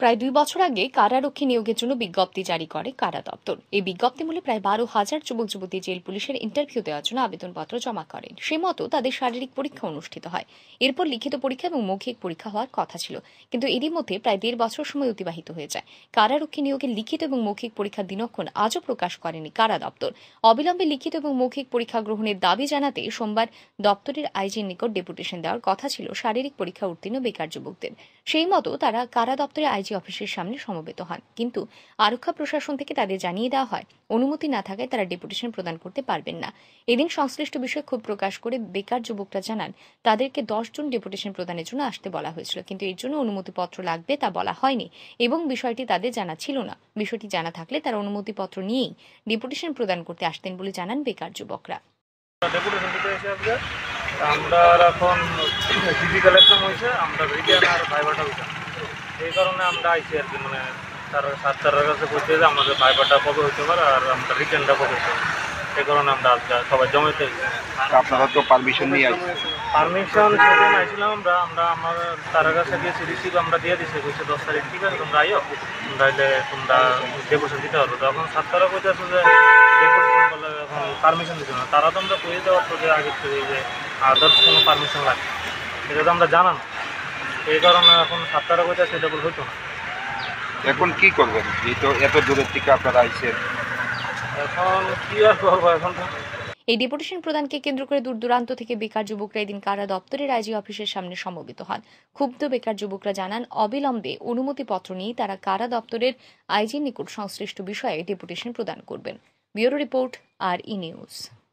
প্রায় 2 বছর আগে কারারক্ষী নিয়োগের জন্য বিজ্ঞপ্তি জারি করে কারা দপ্তর। এই বিজ্ঞপ্তি মূলে প্রায় 12,000 যুবক যুবতী জেল পুলিশের ইন্টারভিউ দেওয়ার জন্য আবেদনপত্র জমা করেন। সে মতো তাদের শারীরিক পরীক্ষা অনুষ্ঠিত হয়। এরপর লিখিত পরীক্ষা এবং মৌখিক পরীক্ষা হওয়ার কথা ছিল, কিন্তু এরই মধ্যে প্রায় 1.5 বছর সময় অতিবাহিত হয়ে যায়। কারারক্ষী নিয়োগের লিখিত এবং মৌখিক পরীক্ষার দিনক্ষণ আজও প্রকাশ করেনি কারা দপ্তর। অবিলম্বে লিখিত এবং মৌখিক পরীক্ষা গ্রহণের দাবি জানাতে সোমবার দপ্তরের আইজির নিকট ডেপুটেশন দেওয়ার কথা ছিল শারীরিক পরীক্ষা উত্তীর্ণ বেকার যুবকদের। সেই মতো তারা কারা দপ্তরে আইজি অফিসের সামনে সমবেত হন, কিন্তু আরক্ষা প্রশাসন থেকে তাদের জানিয়ে দেওয়া হয় অনুমতি না থাকায় তারা ডেপুটেশন প্রদান করতে পারবেন না। এদিন সংশ্লিষ্ট বিষয়ে ক্ষোভ প্রকাশ করে বেকার যুবকরা জানান তাদেরকে 10 জন ডেপুটেশন প্রদানের জন্য আসতে বলা হয়েছিল, কিন্তু এর জন্য অনুমতিপত্র লাগবে তা বলা হয়নি এবং বিষয়টি তাদের জানা ছিল না। বিষয়টি জানা থাকলে তারা অনুমতিপত্র নিয়েই ডেপুটেশন প্রদান করতে আসতেন বলে জানান বেকার যুবকরা। আমরা এখন ফিজিক্যাল এক্সাম হয়েছে, আমরা রিটার্ন আর ভাইভাটা হয়েছে, এই কারণে আমরা আইসি আর কি, মানে তার স্যারের কাছে বলতে যে আমাদের ভাইভাটা কবে হইতে পারে আর আমরা রিটার্নটা কবে হতে পারে, এই কারণে আমরা আজকে সবাই জমাইতে। আপনারা তো পারমিশন নিয়ে পারমিশন সেদিন আইছিলাম আমরা আমার তার কাছে গিয়েছি, রিসিভ আমরা দিয়ে দিচ্ছি, বলছে 10 তারিখ ঠিক আছে তোমরা আইও, তাহলে তোমরা ডেপুটেশন দিতে পারবো। তো এখন ছাত্ররা কইতেছে যে ডেপুটেশন বলে এখন পারমিশন দিচ্ছে না, তারা তো আমরা কয়ে দেওয়া তো যে আগের থেকে যে আদার্স কোনো পারমিশন লাগে এটা তো আমরা জানান, এই কারণে এখন ছাত্ররা কইতেছে এটা বলে হইতো না। এখন কি করবেন? এই তো এত দূরের থেকে আপনারা আইছেন, এখন কি আর করবো? এখন তো এই ডেপুটেশন প্রদানকে কেন্দ্র করে দূর দূরান্ত থেকে বেকার যুবকরা এদিন কারা দপ্তরের আইজি অফিসের সামনে সমবেত হন। ক্ষুব্ধ বেকার যুবকরা জানান অবিলম্বে অনুমতিপত্র নিয়ে তারা কারা দপ্তরের আইজির নিকট সংশ্লিষ্ট বিষয়ে ডেপুটেশন প্রদান করবেন। ব্যুরো রিপোর্ট, আর ই নিউজ।